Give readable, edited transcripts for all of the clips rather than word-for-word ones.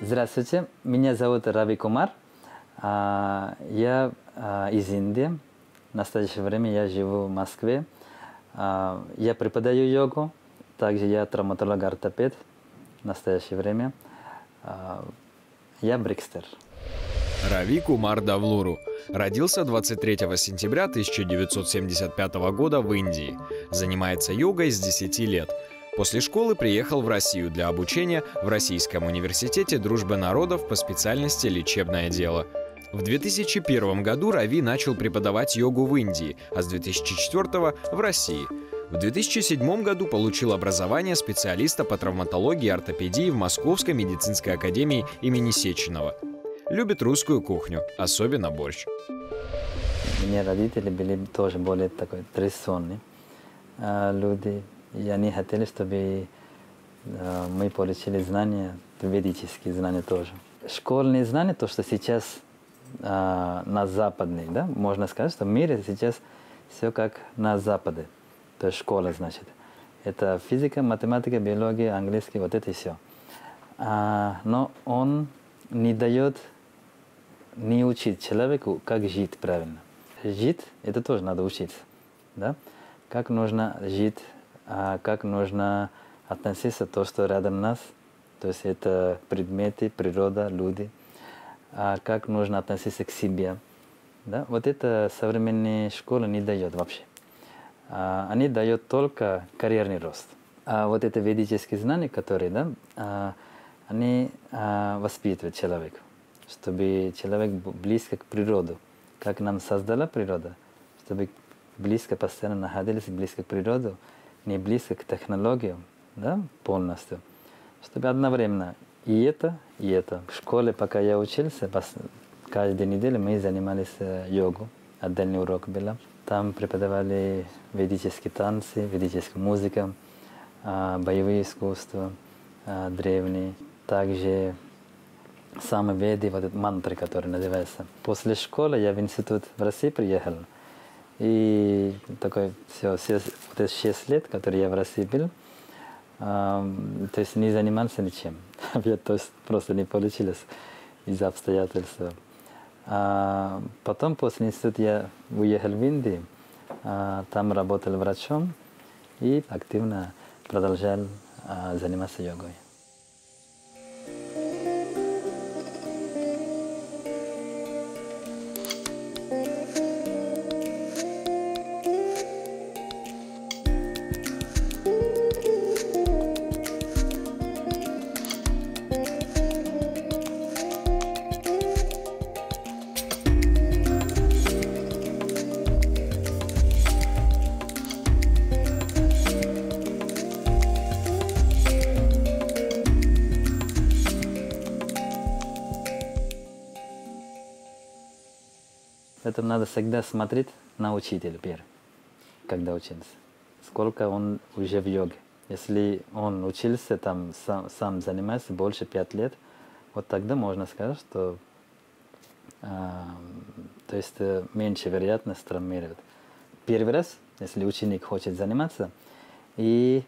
Здравствуйте, меня зовут Рави Кумар. Я из Индии. В настоящее время я живу в Москве. Я преподаю йогу, также я травматолог-ортопед в настоящее время. Я брикстер. Рави Кумар Давлуру родился 23 сентября 1975 года в Индии. Занимается йогой с 10 лет. После школы приехал в Россию для обучения в Российском университете Дружбы народов по специальности лечебное дело. В 2001 году Рави начал преподавать йогу в Индии, а с 2004 в России. В 2007 году получил образование специалиста по травматологии и ортопедии в Московской медицинской академии имени Сеченова. Любит русскую кухню, особенно борщ. У меня родители были тоже более такой традиционные люди. И они хотели, чтобы мы получили знания, ведические знания тоже. Школьные знания, то, что сейчас на западной, да, можно сказать, что в мире сейчас все как на западе. То есть школа, значит. Это физика, математика, биология, английский, вот это и все. Но он не дает, не учит человеку, как жить правильно. Жить, это тоже надо учиться. Да? Как нужно жить, как нужно относиться к тому, что рядом нас, то есть это предметы, природа, люди, как нужно относиться к себе. Да? Вот это современная школа не дает вообще. Они дают только карьерный рост. А вот это ведические знания, которые, да, они воспитывают человека, чтобы человек был близко к природе, как нам создала природа, чтобы близко постоянно находились, близко к природе, не близко к технологиям, да, полностью, чтобы одновременно и это, и это. В школе, пока я учился, каждую неделю мы занимались йогой, отдельный урок был. Там преподавали ведические танцы, ведическая музыка, боевые искусства, древние. Также самоведы, вот этот мантры, который называется. После школы я в институт в России приехал. И такой, вот эти 6 лет, которые я в России был, то есть не занимался ничем. То есть просто не получилось из-за обстоятельств. Потом после института я уехал в Индию, там работал врачом и активно продолжал заниматься йогой. Поэтому надо всегда смотреть на учителя первый, когда учился. Сколько он уже в йоге. Если он учился, там, сам занимается больше 5 лет, вот тогда можно сказать, что то есть меньше вероятность травмировать. Первый раз, если ученик хочет заниматься, и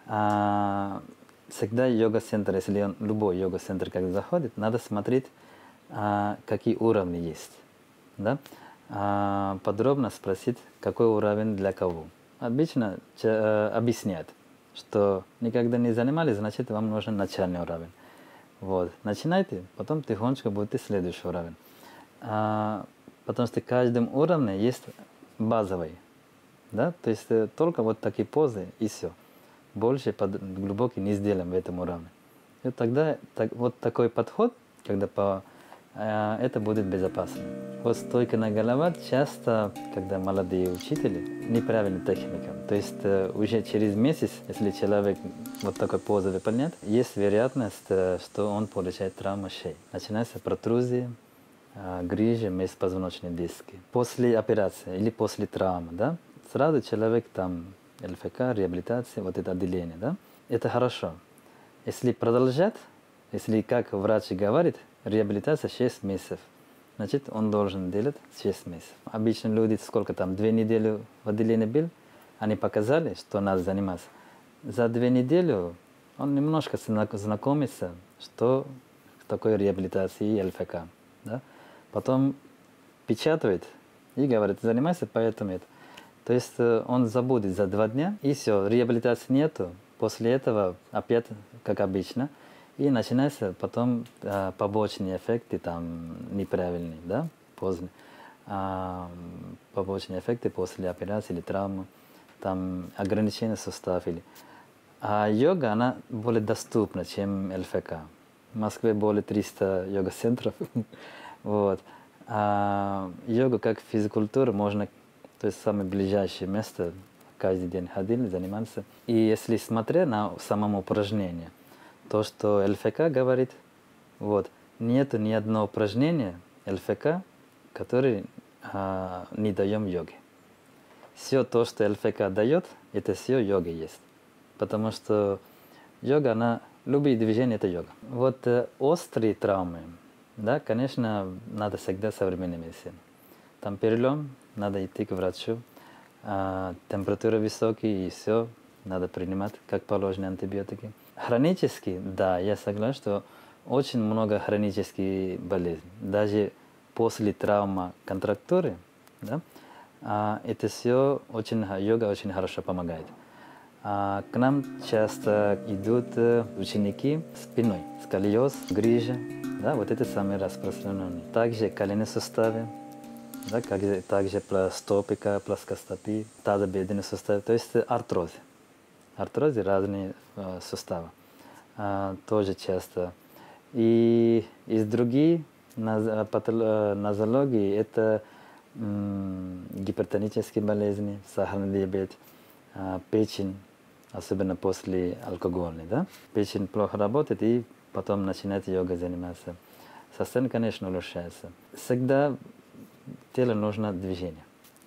всегда йога-центр, если он любой йога-центр когда заходит, надо смотреть, какие уровни есть. Да? Подробно спросить, какой уровень для кого. Обычно объяснят, что никогда не занимались, значит, вам нужен начальный уровень. Вот. Начинайте, потом тихонечко будете следующий уровень. Потому что в каждом уровне есть базовый. Да? То есть только вот такие позы и все. Больше глубокий не сделаем в этом уровне. И тогда вот такой подход, когда это будет безопасно. Вот стойка на голова часто, когда молодые учители, неправильная техника. То есть уже через месяц, если человек вот такой позу выполняет, есть вероятность, что он получает травму шеи. Начинается протрузия, грыжа межпозвоночной диски. После операции или после травмы, да, сразу человек там ЛФК, реабилитация, вот это отделение, да, это хорошо. Если продолжать, если, как врач говорит, реабилитация 6 месяцев, значит, он должен делать 6 месяцев. Обычно люди, сколько там, 2 недели в отделении был, они показали, что надо заниматься. За 2 недели он немножко знакомится, что такой реабилитации ЛФК. Да? Потом печатает и говорит, занимайся поэтому это. То есть он забудет за 2 дня, и все, реабилитации нету. После этого опять, как обычно, и начинаются потом побочные эффекты, там, неправильные, да, поздно. Побочные эффекты после операции или травмы, там, ограничение суставов. А йога, она более доступна, чем ЛФК. В Москве более 300 йога-центров. Вот. А йога как физкультура можно, то есть самое ближайшее место, каждый день ходили, заниматься. И если смотреть на самом упражнении, то, что ЛФК говорит, вот, нету ни одного упражнения ЛФК, который не даем йоге. Все то, что ЛФК дает, это все йога есть. Потому что йога, она, любые движения – это йога. Вот острые травмы, да, конечно, надо всегда современная медицина. Там перелом, надо идти к врачу, температура высокая, и все, надо принимать, как положено, антибиотики. Хронически, да, я согласен, что очень много хронических болезней. Даже после травмы контрактуры, да, это все очень, йога очень хорошо помогает. К нам часто идут ученики с спиной, сколиоз, грыжа, да, вот это самые распространенные. Также коленные суставы, да, также стопика, плоскостопия, тазобедренные суставы, то есть артрозы. Артрозы разные суставы, тоже часто. И из других нозологии это гипертонические болезни, сахарный диабет, печень, особенно после алкоголя, да? Печень плохо работает, и потом начинает йога заниматься. Состояние, конечно, улучшается. Всегда телу нужно движение.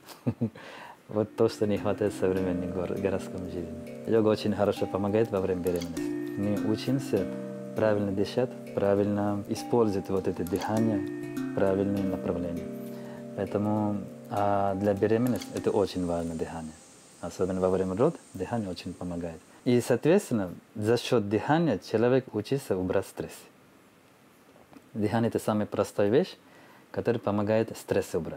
Вот то, что не хватает в современной городской жизни. Йога очень хорошо помогает во время беременности. Мы учимся правильно дышать, правильно использовать вот это дыхание, правильное направление. Поэтому для беременности это очень важно дыхание. Особенно во время рода дыхание очень помогает. И, соответственно, за счет дыхания человек учится убрать стресс. Дыхание – это самая простая вещь, которая помогает стресс убрать.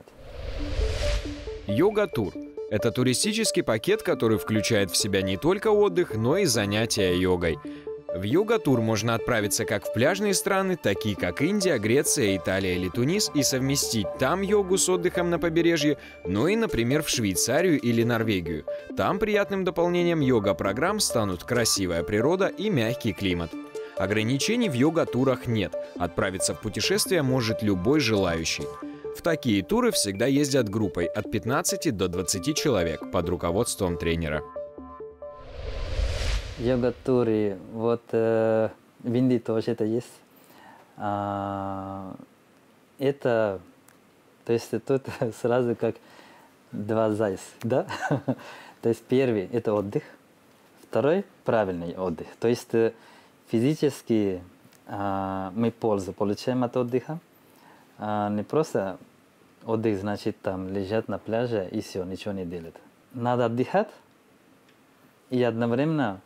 Йога-тур – это туристический пакет, который включает в себя не только отдых, но и занятия йогой. В йога-тур можно отправиться как в пляжные страны, такие как Индия, Греция, Италия или Тунис, и совместить там йогу с отдыхом на побережье, но и, например, в Швейцарию или Норвегию. Там приятным дополнением йога-программ станут красивая природа и мягкий климат. Ограничений в йога-турах нет. Отправиться в путешествие может любой желающий. В такие туры всегда ездят группой от 15 до 20 человек под руководством тренера. Йога-туры, вот в Индии тоже это есть. Это, то есть тут сразу как 2 зайца, да? То есть первый – это отдых, второй – правильный отдых. То есть физически мы пользу получаем от отдыха. Не просто отдых, значит, там лежать на пляже и все, ничего не делать. Надо отдыхать и одновременно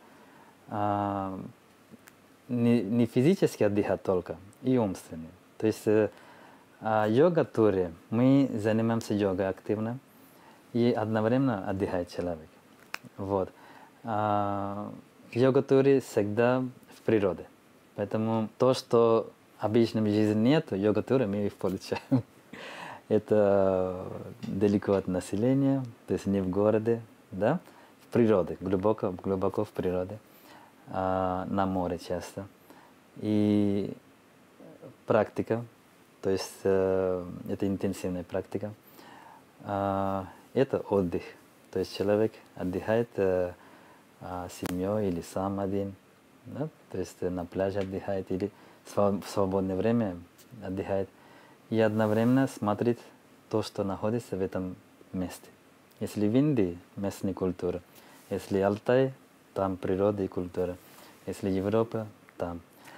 не физически отдыхать только, и умственно. То есть йога-туре мы занимаемся йогой активно и одновременно отдыхает человек. Вот. Йога-туре всегда в природе. Поэтому то, что обычно в жизни нет, йога-туры мы их получаем. Это далеко от населения, то есть не в городе, да? В природе, глубоко в природе. На море часто. И практика, то есть это интенсивная практика, это отдых. То есть человек отдыхает с семьей или сам один, да? То есть на пляже отдыхает или в свободное время отдыхает. И одновременно смотрит то, что находится в этом месте. Если в Индии местная культура, если Алтай, там природа и культура. Если Европа, там.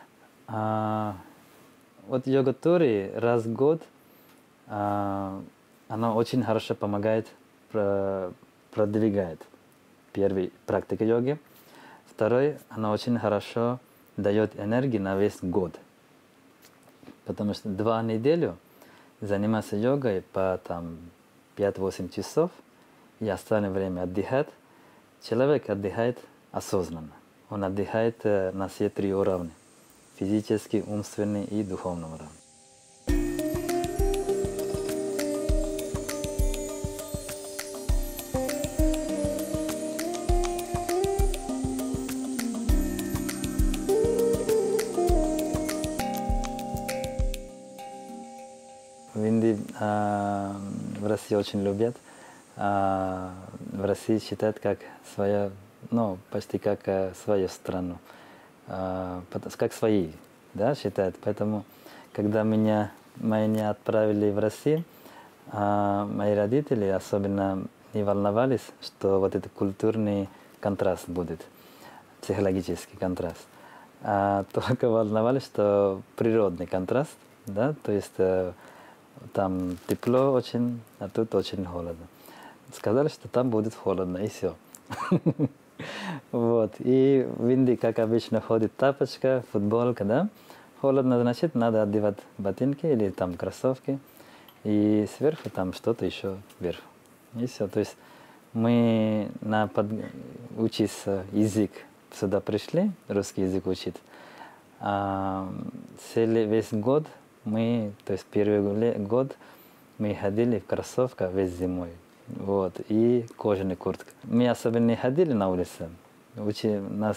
Вот йога-туры раз в год, она очень хорошо помогает, продвигает. Первый – практика йоги. Второй – она очень хорошо дает энергию на весь год. Потому что 2 недели заниматься йогой по 5-8 часов и остальное время отдыхать. Человек отдыхает осознанно. Он отдыхает на все 3 уровня. Физический, умственный и духовный уровень. В Индии, в России очень любят. В России считают как свою, ну, почти как свою страну. Как свои, да, считают. Поэтому, когда меня отправили в Россию, мои родители особенно не волновались, что вот этот культурный контраст будет, психологический контраст. Только волновались, что природный контраст, да, то есть там тепло очень, а тут очень холодно. Сказали, что там будет холодно, и все. Вот. И в Индии, как обычно, ходит тапочка, футболка, да? Холодно, значит, надо одевать ботинки или там кроссовки. И сверху там что-то еще вверх. И все. То есть мы учиться язык сюда пришли, русский язык учить. Весь год то есть первый год мы ходили в кроссовках весь зимой. Вот, и кожаная куртка. Мы особенно не ходили на улице. Нас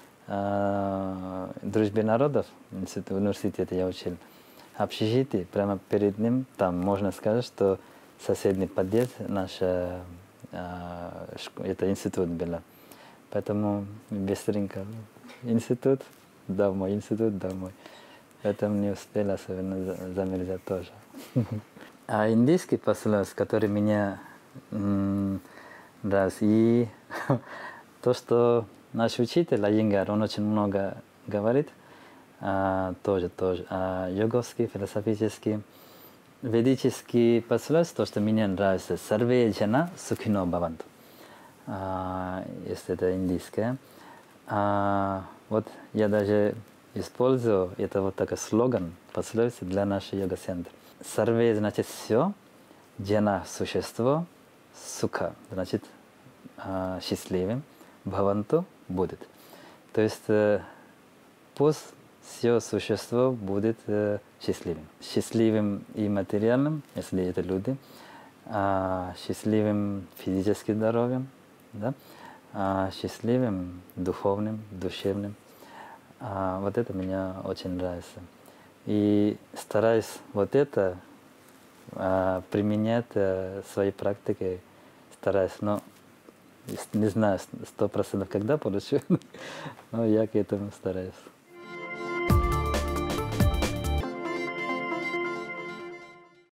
дружбе народов, в университете я учил. Общежитие, прямо перед ним, там можно сказать, что соседний подъезд наш, это институт был. Поэтому быстренько институт, домой, институт, домой. Поэтому не успели особенно замерзать тоже. А индийский пословиц, который меня нравится, и то, что наш учитель Айенгар, он очень много говорит, тоже, йоговский, философический, ведический пословиц, то, что мне нравится, «Сарве джана сухино бхаванту», если это индийское. Вот я даже использую, это вот такой слоган, пословица для нашего йога-центра. Сарве значит все, джана существо, суха значит счастливым, бхаванту будет. То есть пусть все существо будет счастливым. Счастливым и материальным, если это люди, счастливым физическим здоровьем, да? Счастливым духовным, душевным. Вот это мне очень нравится. И стараюсь вот это применять в своей практике, стараюсь, но не знаю 100% когда получу, но я к этому стараюсь.